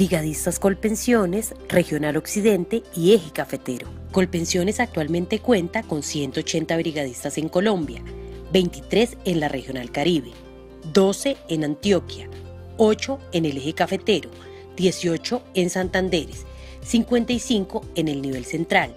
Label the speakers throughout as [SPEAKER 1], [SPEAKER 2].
[SPEAKER 1] Brigadistas Colpensiones, Regional Occidente y Eje Cafetero. Colpensiones actualmente cuenta con 180 brigadistas en Colombia, 23 en la Regional Caribe, 12 en Antioquia, 8 en el Eje Cafetero, 18 en Santanderes, 55 en el nivel central,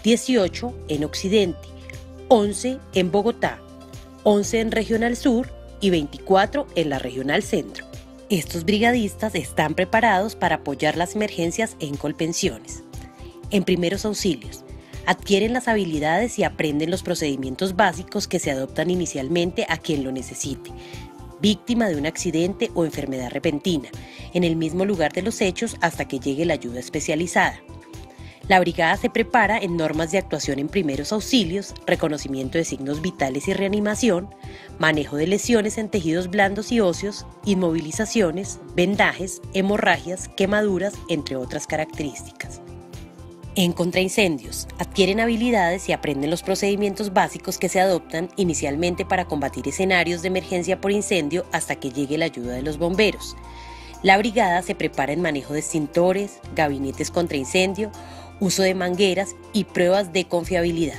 [SPEAKER 1] 18 en Occidente, 11 en Bogotá, 11 en Regional Sur y 24 en la Regional Centro. Estos brigadistas están preparados para apoyar las emergencias en Colpensiones. En primeros auxilios, adquieren las habilidades y aprenden los procedimientos básicos que se adoptan inicialmente a quien lo necesite, víctima de un accidente o enfermedad repentina, en el mismo lugar de los hechos hasta que llegue la ayuda especializada. La brigada se prepara en normas de actuación en primeros auxilios, reconocimiento de signos vitales y reanimación, manejo de lesiones en tejidos blandos y óseos, inmovilizaciones, vendajes, hemorragias, quemaduras, entre otras características. En contraincendios, adquieren habilidades y aprenden los procedimientos básicos que se adoptan inicialmente para combatir escenarios de emergencia por incendio hasta que llegue la ayuda de los bomberos. La brigada se prepara en manejo de extintores, gabinetes contra incendio, uso de mangueras y pruebas de confiabilidad.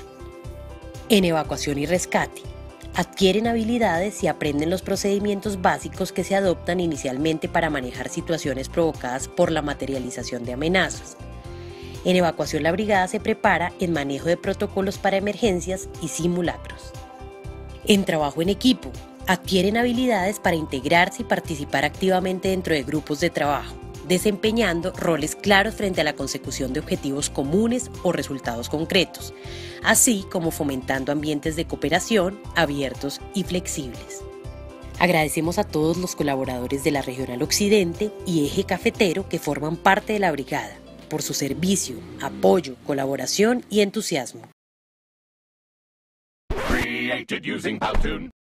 [SPEAKER 1] En evacuación y rescate, adquieren habilidades y aprenden los procedimientos básicos que se adoptan inicialmente para manejar situaciones provocadas por la materialización de amenazas. En evacuación, la brigada se prepara en manejo de protocolos para emergencias y simulacros. En trabajo en equipo, adquieren habilidades para integrarse y participar activamente dentro de grupos de trabajo, desempeñando roles claros frente a la consecución de objetivos comunes o resultados concretos, así como fomentando ambientes de cooperación abiertos y flexibles. Agradecemos a todos los colaboradores de la Regional Occidente y Eje Cafetero que forman parte de la brigada, por su servicio, apoyo, colaboración y entusiasmo.